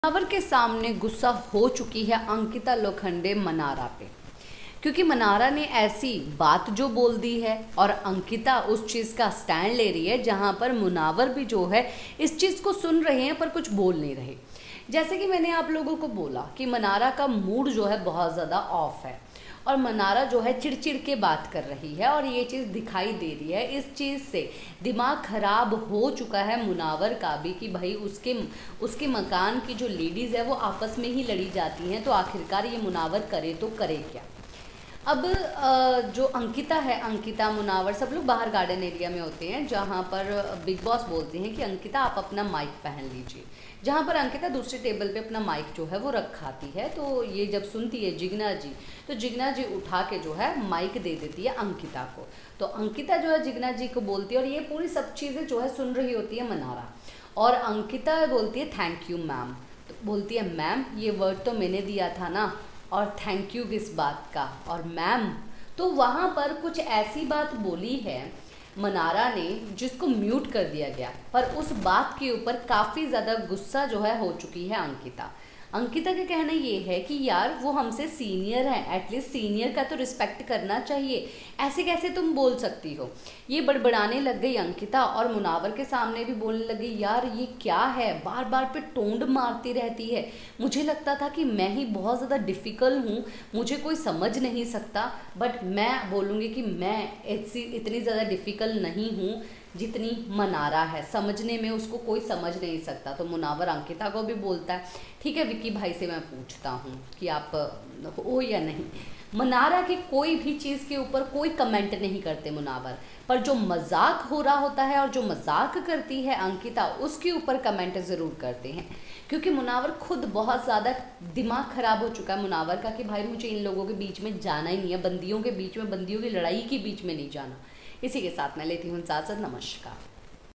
मुनावर के सामने गुस्सा हो चुकी है अंकिता लोखंडे मनारा पे, क्योंकि मनारा ने ऐसी बात जो बोल दी है और अंकिता उस चीज़ का स्टैंड ले रही है जहां पर मुनावर भी जो है इस चीज़ को सुन रहे हैं पर कुछ बोल नहीं रहे। जैसे कि मैंने आप लोगों को बोला कि मनारा का मूड जो है बहुत ज़्यादा ऑफ है और मनारा जो है चिड़चिड़ के बात कर रही है और ये चीज़ दिखाई दे रही है। इस चीज़ से दिमाग ख़राब हो चुका है मुनावर का भी कि भाई उसके मकान की जो लेडीज़ है वो आपस में ही लड़ी जाती हैं, तो आखिरकार ये मुनावर करे तो करे क्या। अब जो अंकिता है, अंकिता मुनावर सब लोग बाहर गार्डन एरिया में होते हैं जहाँ पर बिग बॉस बोलते हैं कि अंकिता आप अपना माइक पहन लीजिए, जहाँ पर अंकिता दूसरे टेबल पे अपना माइक जो है वो रखाती है। तो ये जब सुनती है जिग्ना जी, तो जिग्ना जी उठा के जो है माइक दे देती है अंकिता को। तो अंकिता जो है जिग्ना जी को बोलती है और ये पूरी सब चीज़ें जो है सुन रही होती है मनारा, और अंकिता बोलती है थैंक यू मैम। तो बोलती है मैम ये वर्ड तो मैंने दिया था ना, और थैंक यू किस बात का, और मैम। तो वहाँ पर कुछ ऐसी बात बोली है मनारा ने जिसको म्यूट कर दिया गया, पर उस बात के ऊपर काफ़ी ज़्यादा गुस्सा जो है हो चुकी है अंकिता। अंकिता का कहना ये है कि यार वो हमसे सीनियर है, एटलीस्ट सीनियर का तो रिस्पेक्ट करना चाहिए, ऐसे कैसे तुम बोल सकती हो। ये बड़बड़ाने लग गई अंकिता और मुनावर के सामने भी बोलने लग गई यार ये क्या है, बार बार पे टोंड मारती रहती है, मुझे लगता था कि मैं ही बहुत ज़्यादा डिफ़िकल्ट हूँ, मुझे कोई समझ नहीं सकता, बट मैं बोलूँगी कि मैं इतनी ज़्यादा डिफ़िकल्ट नहीं हूँ जितनी मनारा है, समझने में उसको कोई समझ नहीं सकता। तो मुनावर अंकिता को भी बोलता है ठीक है विक्की भाई से मैं पूछता हूँ कि आप हो या नहीं। मनारा की कोई भी चीज़ के ऊपर कोई कमेंट नहीं करते मुनावर, पर जो मजाक हो रहा होता है और जो मजाक करती है अंकिता उसके ऊपर कमेंट ज़रूर करते हैं, क्योंकि मुनावर खुद बहुत ज़्यादा दिमाग ख़राब हो चुका है मुनावर का कि भाई मुझे इन लोगों के बीच में जाना ही नहीं है, बंदियों के बीच में, बंदियों की लड़ाई के बीच में नहीं जाना। इसी के साथ मैं लेती हूँ इजाज़त, नमस्कार।